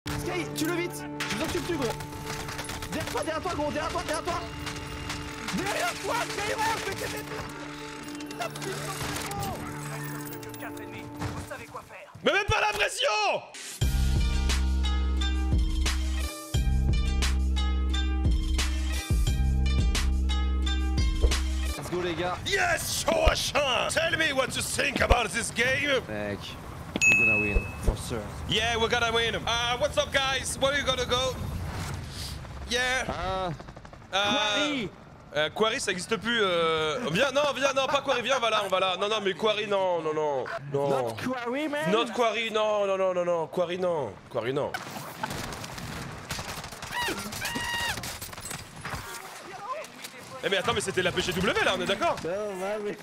Sky, tue-le vite. Je veux que tu le tues, gros. Derrière toi, gros, derrière toi. Derrière toi, Skyrock, mais qu'est-ce que c'est? La putain, c'est bon. Que 4 ennemis, vous savez quoi faire. Mais même pas la pression! Let's go, les gars. Yes, show us, Sean! Tell me what you think about this game! Mec, we're gonna win, for sure. Yeah, we're gonna win! What's up, guys? Where are you gonna go? Yeah! Quarry! Quarry, ça existe plus. Viens, non, pas Quarry, viens, on va là. Non, mais Quarry, non. Not Quarry, man! Not Quarry, non. Quarry, non. Eh mais attends, mais c'était la PGW là, on est d'accord? Non, ouais, mais...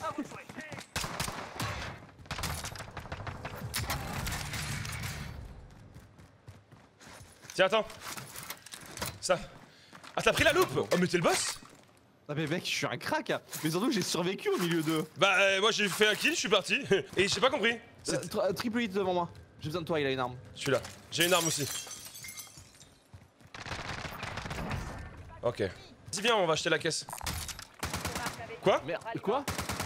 Tiens, attends. Ça. Ah, t'as pris la loupe? Oh, mais t'es le boss? Ah mais mec, je suis un crack, hein. Mais surtout que j'ai survécu au milieu d'eux. Bah, moi j'ai fait un kill, je suis parti. Et j'ai pas compris. Triple hit devant moi. J'ai besoin de toi, il a une arme. Celui-là. J'ai une arme aussi. Ok. Vas-y, viens, on va acheter la caisse. Quoi? Merde, quoi?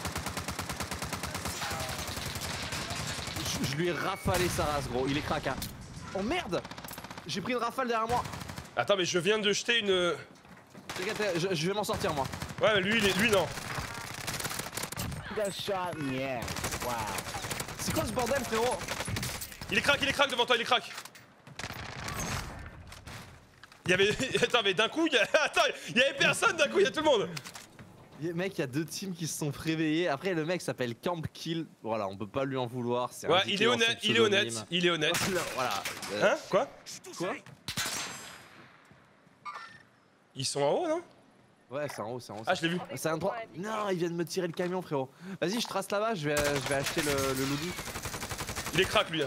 Je lui ai rafalé sa race, gros. Il est crack, hein. Oh merde! J'ai pris une rafale derrière moi. Attends, mais je viens de jeter une... Regarde, je vais m'en sortir, moi. Ouais, mais lui non. C'est quoi ce bordel, frérot? Il est crack devant toi, il est crack. Il y avait... Attends, mais d'un coup, Attends, il y avait personne, d'un coup, il y a tout le monde. Mec, il y a deux teams qui se sont réveillés. Après, le mec s'appelle Camp Kill. Voilà, on peut pas lui en vouloir. Ouais, il est honnête. Voilà. Hein? Quoi? Quoi? Ils sont en haut, non? Ouais, c'est en haut. Ah, je l'ai vu. C'est un 3. Non, ils viennent me tirer le camion, frérot. Vas-y, je trace là-bas, je vais acheter le loadie. Il est crack, lui.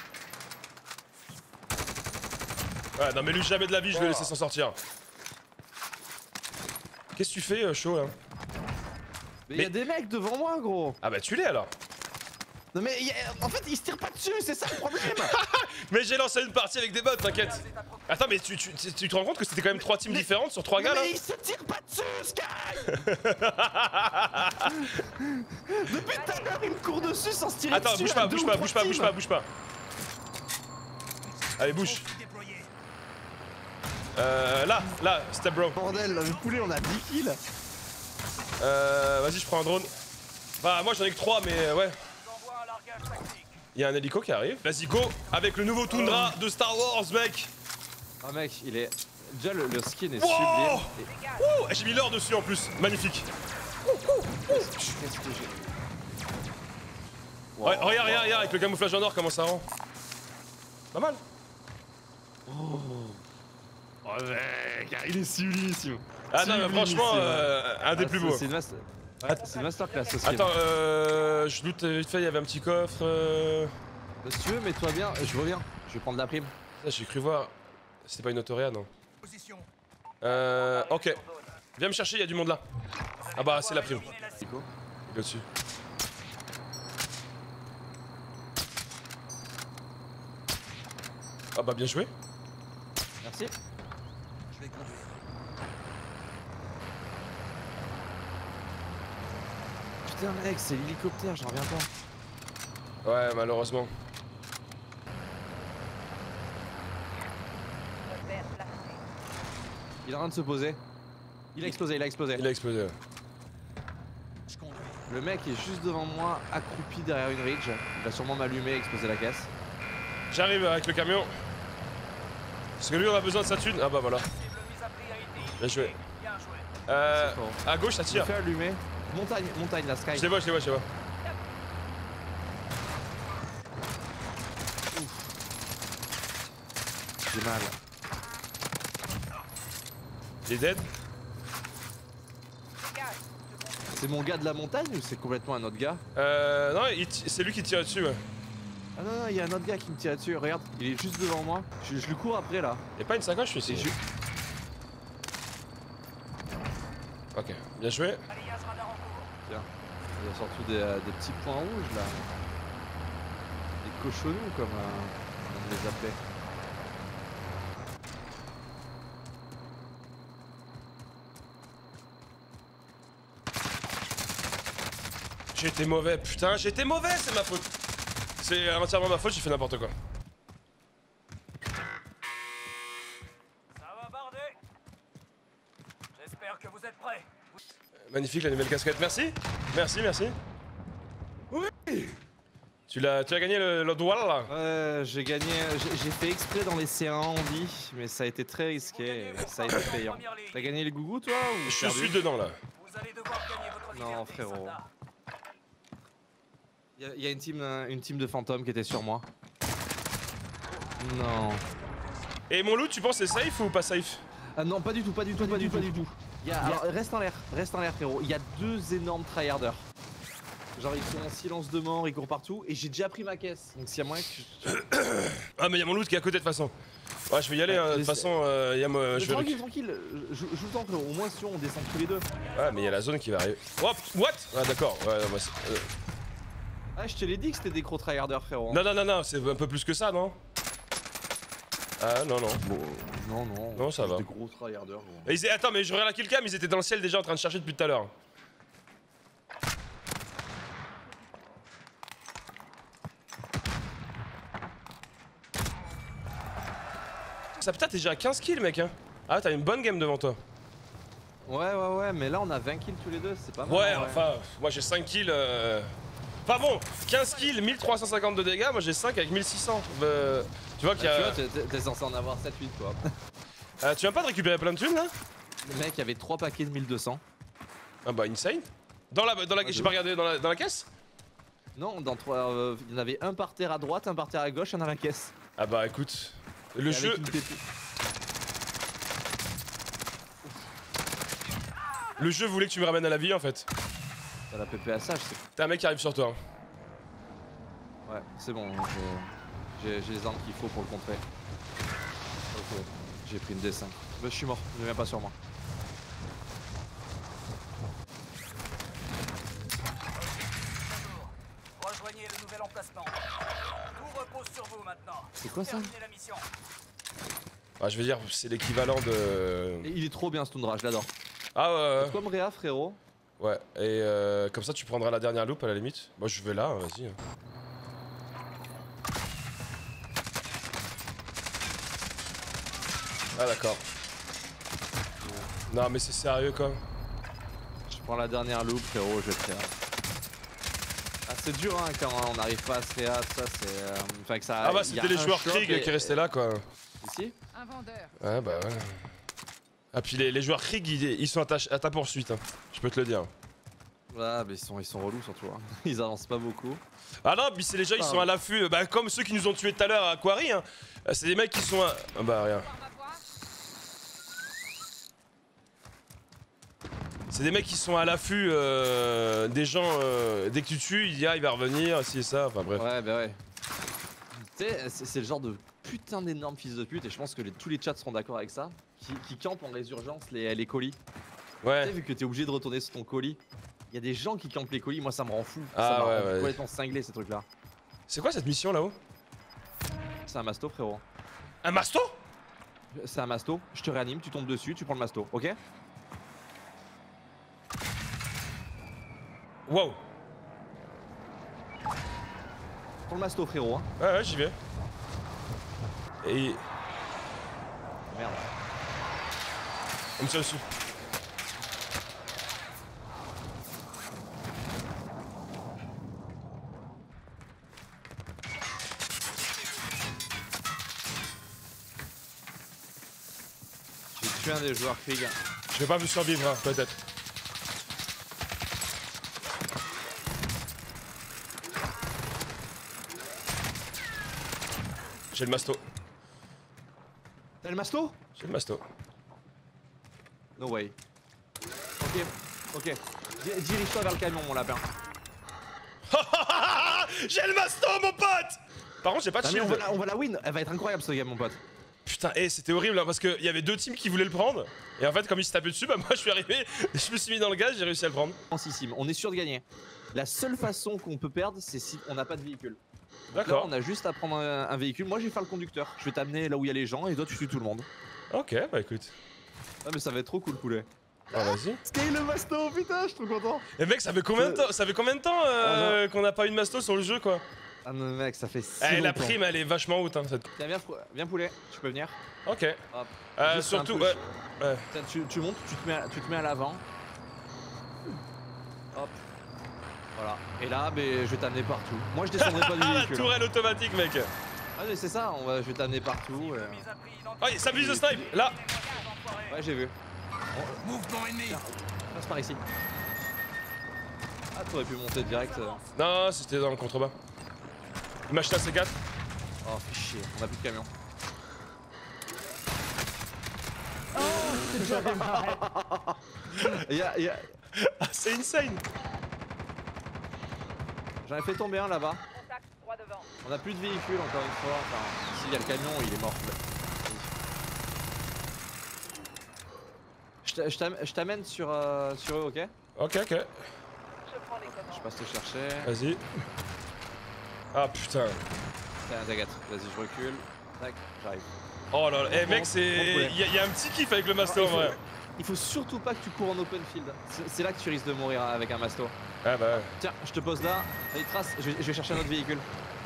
Ouais, non, mais lui, jamais de la vie, je vais le laisser s'en sortir. Qu'est-ce que tu fais, chaud, là? Mais y'a des mecs devant moi, gros. Ah bah, tue-les, alors. Non, mais en fait, ils se tirent pas dessus, c'est ça le problème. Mais j'ai lancé une partie avec des bots, t'inquiète. Attends, mais tu te rends compte que c'était quand même 3 teams différentes sur 3 gars, là? Mais ils se tirent pas dessus, Sky. Depuis tout à l'heure, ils me courent dessus sans se tirer Attends, dessus. bouge pas. Allez, bouge. Là, step bro. Bordel, le poulet, on a 10 kills. Vas-y, je prends un drone. Bah, moi j'en ai que 3, mais ouais. Il y a un hélico qui arrive. Vas-y, go avec le nouveau Tundra de Star Wars, mec. Ah, mec, il est. Déjà, le skin est Wow. sublime. Ouh, j'ai mis l'or dessus en plus. Magnifique. Qu'est-ce que j'ai. Ouais, regarde, avec le camouflage en or, comment ça rend. Pas mal. Oh mec, il est sublimissime. Ah non, mais franchement, un des plus beaux. C'est une masterclass ce skin. Attends, je doute vite fait, il y avait un petit coffre. Si tu veux, mets-toi bien, je reviens. Je vais prendre la prime. J'ai cru voir. C'était pas une autoréa, non? Ok. Viens me chercher, il y a du monde là. Ah bah, c'est la prime. Il est au-dessus. Ah bah, bien joué. Merci. Putain mec, c'est l'hélicoptère, j'en reviens pas. Ouais, malheureusement. Il est en train de se poser. Il a explosé. Il a explosé. Le mec est juste devant moi, accroupi derrière une ridge. Il va sûrement m'allumer et exploser la caisse. J'arrive avec le camion. Parce que lui, on a besoin de sa thune. Ah bah voilà. Bien joué. À gauche, ça tire. Je me fais allumer. Montagne, la sky. Je les vois. J'ai mal. Il est dead. C'est mon gars de la montagne ou c'est complètement un autre gars? Non, c'est lui qui tire dessus, ouais. Ah non, il y a un autre gars qui me tire dessus. Regarde, il est juste devant moi. Je lui cours après là. Y'a pas une sacoche ici? Ok, bien joué. Tiens, il y a surtout des petits points rouges là. Des cochonnous comme on les appelait. j'ai été mauvais, putain, j'ai été mauvais, c'est ma faute. C'est entièrement ma faute, j'ai fait n'importe quoi. Ça va barder. J'espère que vous êtes prêts. Magnifique la nouvelle casquette, merci. Merci, merci. Oui. Tu as gagné le duel là. J'ai gagné, j'ai fait exprès dans les C1 on dit, mais ça a été très risqué, ça a été payant. T'as gagné les gougous toi ou Je suis dedans là. Vous allez devoir gagner votre Non liberté, frérot. soldat. Il y a une team de fantômes qui était sur moi. Non. Et mon loot, tu penses c'est safe ou pas safe? Ah non, pas du tout, pas du tout, pas du tout. Alors, reste en l'air frérot. Il y a deux énormes tryharders. Genre ils sont en silence de mort, ils courent partout et j'ai déjà pris ma caisse. Donc s'il y a moyen que Ah mais il y a mon loot qui est à côté de toute façon. Ouais, je vais y aller, de toute façon, il y a moi. Je vais tranquille, je vous tente frérot, au moins si on descend tous les deux. Ouais, mais il y a la zone qui va arriver. Hop, what? Ah d'accord, ouais, moi Ah, je te l'ai dit que c'était des gros tryharders frérot. Non, c'est un peu plus que ça, non? Ah non. Bon, Non, ça va. Des gros tryharders. Attends, mais je regarde la killcam, ils étaient dans le ciel déjà en train de chercher depuis tout à l'heure. Ça putain, t'es déjà à 15 kills, mec, hein. Ah, t'as une bonne game devant toi. Ouais, mais là on a 20 kills tous les deux, c'est pas mal. Ouais, enfin, moi j'ai 5 kills. Enfin bon, 15 kills, 1350 de dégâts, moi j'ai 5 avec 1600. Tu vois qu'il y a. Tu vois, t'es censé en avoir 7-8 toi. Tu viens pas de récupérer plein de thunes là? Le mec avait 3 paquets de 1200. Ah bah, insane. Dans la j'ai pas regardé dans la caisse? Non, dans 3. Il y en avait un par terre à droite, un par terre à gauche, un dans la caisse. Ah bah écoute, le jeu. Le jeu voulait que tu me ramènes à la vie en fait. T'as la PPSH, c'est. T'as un mec qui arrive sur toi. Ouais, c'est bon, j'ai les armes qu'il faut pour le contrer. Ok, j'ai pris une D5. Bah, je suis mort, il vient pas sur moi. Rejoignez le nouvel emplacement. Tout repose sur vous maintenant. C'est quoi ça? Terminez la mission. Ah, je veux dire, c'est l'équivalent de. Et il est trop bien ce Tundra, je l'adore. Ah ouais. Comme Réa, frérot. Ouais, et comme ça tu prendras la dernière loupe à la limite. Moi je vais là, vas-y. Ah d'accord. Non mais c'est sérieux quoi. Je prends la dernière loupe, frérot, je vais te réa. Ah, c'est dur hein, quand on n'arrive pas à se réa, ça c'est. Enfin que ça. Ah bah c'était les joueurs Krieg qui restaient là quoi. Ici? Un vendeur. Ouais bah ouais. Ah puis les joueurs Krieg ils sont à ta poursuite, hein. Je peux te le dire. Ouais mais ils sont relous surtout, hein. Ils avancent pas beaucoup. Ah non, puis c'est les gens ils sont à l'affût, bah comme ceux qui nous ont tués tout à l'heure à Quarry, hein. C'est des mecs qui sont à... Ah bah rien. C'est des mecs qui sont à l'affût des gens, dès que tu tues, il va revenir, si et ça, enfin bref. Ouais bah ouais. Tu sais, c'est le genre de putain d'énorme fils de pute et je pense que tous les chats seront d'accord avec ça. Qui campent en les urgences les colis. Ouais. Tu sais, vu que t'es obligé de retourner sur ton colis, il y a des gens qui campent les colis, moi ça me rend fou. Ah, ça me ouais, rend ouais. complètement cinglé ces trucs là. C'est quoi cette mission là-haut? C'est un masto frérot. Un masto? C'est un masto, je te réanime, tu tombes dessus, tu prends le masto, ok? Wow. Prends le masto frérot hein. Ouais j'y vais. Et... Merde. On me tire dessus. J'ai tué un des joueurs Krieg. Je vais pas vous survivre, hein, peut-être. J'ai le masto. T'as le masto? J'ai le masto. No way. Ok. Dirige-toi vers le camion mon lapin. J'ai le masto mon pote. Par contre j'ai pas de Ah, mais shield. on va la win, elle va être incroyable ce game mon pote. Putain, c'était horrible hein, parce qu'il y avait deux teams qui voulaient le prendre. Et en fait comme ils se tapaient dessus, bah moi je suis arrivé, je me suis mis dans le gaz, j'ai réussi à le prendre. On est sûr de gagner. La seule façon qu'on peut perdre c'est si on n'a pas de véhicule. Là D'accord. on a juste à prendre un véhicule, moi je vais faire le conducteur. Je vais t'amener là où il y a les gens et toi tu tues tout le monde. Ok, bah écoute. Ah mais ça va être trop cool poulet. Ah, vas-y. Sky le masto, putain, je suis trop content. Et mec, ça fait combien de temps, qu'on a pas eu de masto sur le jeu, quoi? Ah non, mec, ça fait si Eh, la longtemps. prime, elle est vachement haute, hein. Tiens, viens poulet, tu peux venir. Ok. Hop. Juste Surtout, un push. ouais. Tiens, tu montes, tu te mets à l'avant. Hop. Voilà. Et là, je vais t'amener partout. Moi, je descendrai pas du Ah, la véhicule. tourelle automatique, mec. Ah, mais c'est ça, je vais t'amener partout. Oh, ça vise de snipe, là. Ouais, j'ai vu. Mouvement ennemi. Tiens, passe par ici. Ah, t'aurais pu monter direct. Non, c'était dans le contrebas. Il m'a acheté un C4. Oh, fais chier, on a plus de camion. Ah, c'est insane. J'en ai fait tomber un là-bas. On a plus de véhicules encore une fois. Enfin, s'il y a le camion, il est mort. Je t'amène sur eux, ok? Ok. Je passe te chercher. Vas-y. Ah, putain. T'inquiète, vas-y, je recule. Tac, j'arrive. Oh là là, eh mec, Bon, c'est. Il y a un petit kiff avec le masto en vrai. Il faut surtout pas que tu cours en open field. C'est là que tu risques de mourir avec un masto. Ah bah ouais. Tiens, je te pose là. Allez, trace, je vais chercher un autre véhicule.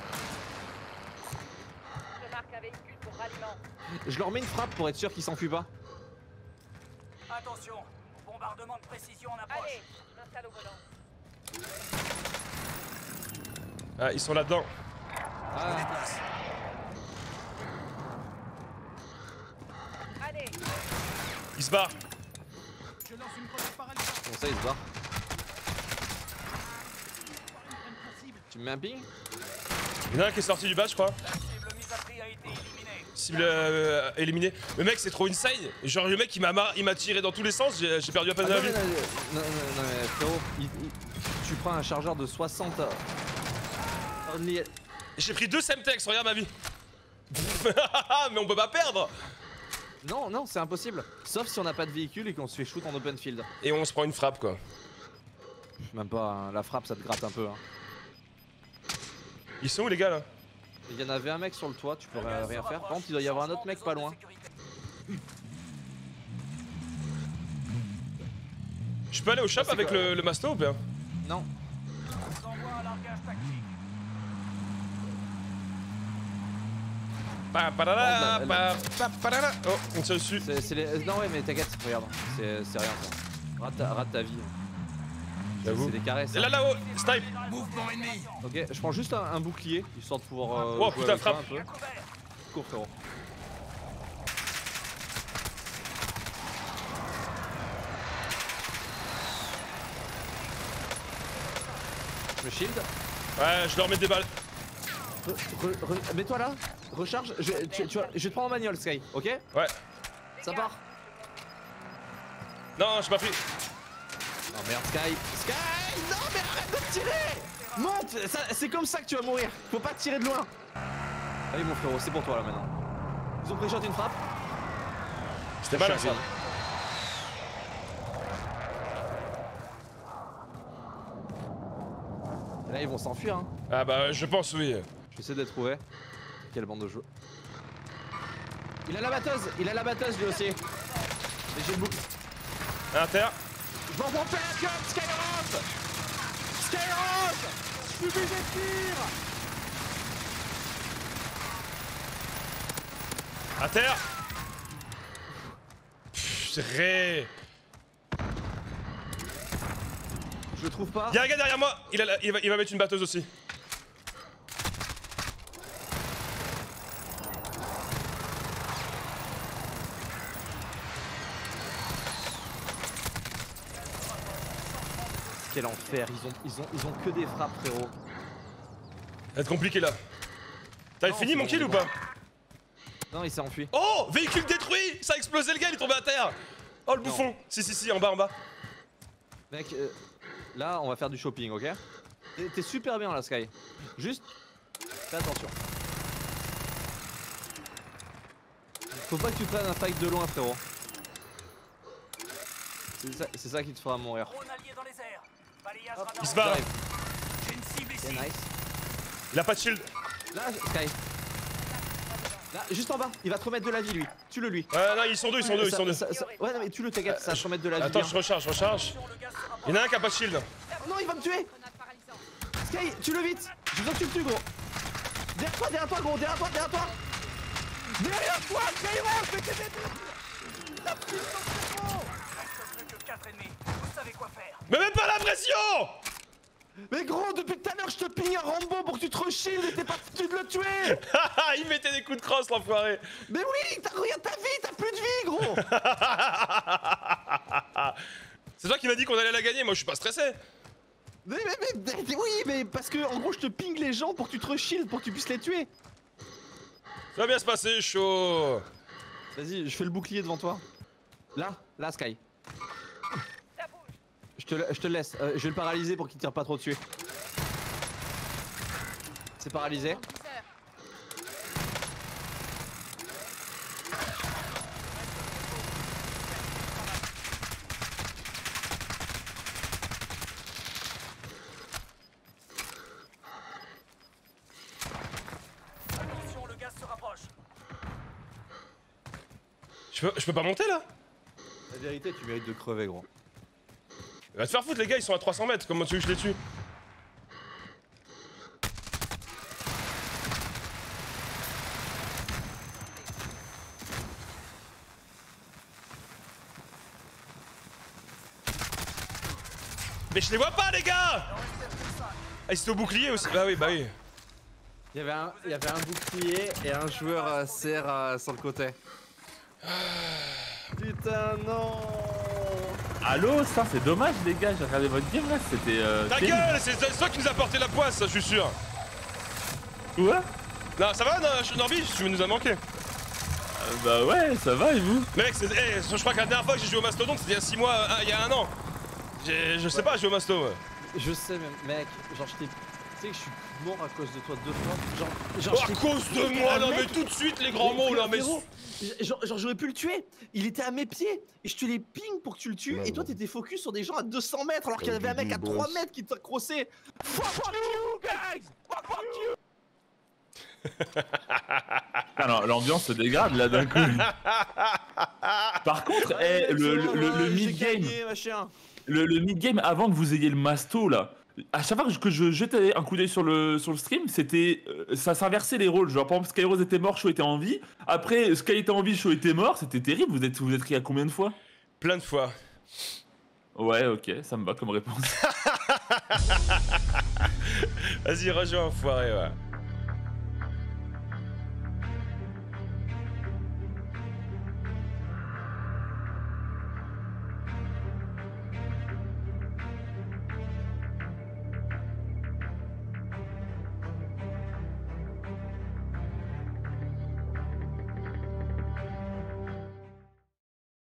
Je marque un véhicule pour ralliement. Je leur mets une frappe pour être sûr qu'ils s'enfuient pas. Attention, bombardement de précision en approche. Allez, je m'installe au volant. Ah, ils sont là-dedans. Ah, Allez, Ils se barrent. bon, ça, il se barre. Tu me mets un ping? Il y en a un qui est sorti du bas, je crois. La cible mise à prix a été éliminée. Cible éliminée. Mais mec, c'est trop insane. Genre, le mec, il m'a tiré dans tous les sens. J'ai perdu à peine Ah, la non, vie. non, mais frérot, tu prends un chargeur de 60. J'ai pris 2 Semtex, regarde ma vie. Mais on peut pas perdre. Non, c'est impossible. Sauf si on n'a pas de véhicule et qu'on se fait shoot en open field. Et on se prend une frappe, quoi. Même pas, hein, la frappe ça te gratte un peu. Hein. Ils sont où les gars là? Il y en avait un mec sur le toit, tu peux rien faire. Par contre, il doit y avoir un autre mec pas loin. Je peux aller au shop c'est avec quoi le masto ou bien? Non. On envoie un largage tactique. Oh, on tire dessus. Non, ouais, mais t'inquiète, regarde. C'est rien ça. Rate ta vie. J'avoue. C'est des caresses. Et là, là-haut, snipe. Mouvement ennemi. Ok, je prends juste un bouclier, histoire de pouvoir. Oh, jouer putain, avec toi frappe. un peu. Cours, frérot. Je me shield. Ouais, je leur mets des balles. Mets-toi là, recharge. Je vais te prendre en manuel, Sky, ok? Ouais. Ça part. Non, j'ai pas pris. Oh merde, Sky. Sky! Non, mais arrête de tirer! Monte! C'est comme ça que tu vas mourir. Faut pas te tirer de loin. Allez, mon frérot, c'est pour toi là maintenant. Ils ont pré-shot une frappe. C'était malin ça. Et là, ils vont s'enfuir. Hein. Ah bah, je pense, oui. Je vais essayer de les trouver. Quelle bande de jeu. Il a la batteuse lui aussi. Et j'ai le bouc. À terre. Je m'en prends la gueule, Skyrock! Skyrock! Je suis obligé de tir! À terre. Ré. Je le trouve pas. Y'a un gars derrière moi. Il va mettre une batteuse aussi. Quel enfer, ils ont que des frappes, frérot. Ça va être compliqué là. T'as Non, fini c'est mon bon, kill c'est ou bon. pas? Non, il s'est enfui. Oh, véhicule détruit. Ça a explosé, le gars, il est tombé à terre. Oh, le bouffon. Si, en bas. Mec, là, on va faire du shopping, ok? T'es super bien là, Sky. Juste, fais attention. Faut pas que tu prennes un fight de loin, frérot. C'est ça qui te fera mourir. Drone allié dans les airs. Balayage Hop, radar. il se barre. j'arrive. J'ai une cible C'est ici. nice. Il a pas de shield. Là, Sky. Là, juste en bas, il va te remettre de la vie lui. Tue-le lui. Ouais, non, ils sont deux. Ouais, non, mais tue-le, t'inquiète, ça va te remettre de la vie. Attends, bien. je recharge. Il y en a un qui a pas de shield. Non, il va me tuer. Sky, tue-le vite. Je veux que tu le tues, gros. Derrière toi, gros, derrière toi. Derrière toi, Skyrock, mais t'es débile. La putain, c'est bon. Plus que 4 ennemis. Vous savez quoi faire. Mais même pas la pression. Mais gros, depuis tout à l'heure, je te ping un Rambo pour que tu te reshield et t'es pas foutu de le tuer. Il mettait des coups de crosse, l'enfoiré. Mais oui, regarde ta vie, t'as plus de vie, gros. C'est toi qui m'as dit qu'on allait la gagner, moi je suis pas stressé. Mais oui, mais parce que en gros, je te ping les gens pour que tu te reshield, pour que tu puisses les tuer. Ça va bien se passer, chaud. Vas-y, je fais le bouclier devant toi. Là, Sky. Ça bouge. Je te le laisse. Je vais le paralyser pour qu'il tire pas trop dessus. C'est paralysé. Attention, le gaz se rapproche. Je peux pas monter là? La vérité, tu mérites de crever, gros. Va te faire foutre, les gars, ils sont à 300 mètres. Comment tu veux que je les tue? Mais je les vois pas, les gars! Ah, ils étaient au bouclier aussi. Bah oui. Il y avait un bouclier et un joueur CR sur le côté. Putain, non! Allo, ça c'est dommage les gars, j'ai regardé votre game là, c'était Ta terrible. gueule, c'est toi qui nous a porté la poisse, je suis sûr. Ouais. Non, ça va, Norby, tu nous as manqué. Bah ouais, ça va et vous? Mec, je crois que la dernière fois que j'ai joué au Mastodon, c'était il y a 6 mois, il y a 1 an. Je sais pas, j'ai joué au Masto. Je sais même, mec, genre tu sais que je suis mort à cause de toi 2 fois. Genre Oh, à cause de moi, non mais tout de suite les grands mots là, mais... Genre j'aurais pu le tuer, il était à mes pieds et je te les ping pour que tu le tues et toi t'étais focus sur des gens à 200 mètres alors qu'il y avait un mec à 3 mètres qui t'a crossé. Fuck you guys! Fuck you! Alors l'ambiance se dégrade là d'un coup. Par contre, le mid-game, le mid-game avant que vous ayez le masto là, à chaque fois que je jetais un coup d'œil sur le stream, c'était ça s'inversait les rôles. Genre par exemple Skyrose était mort, Shaw était en vie. Après Sky était en vie, Shaw était mort. C'était terrible. Vous êtes ri à combien de fois? Plein de fois. Ouais, ok, ça me va comme réponse. Vas-y, rejoins enfoiré, ouais.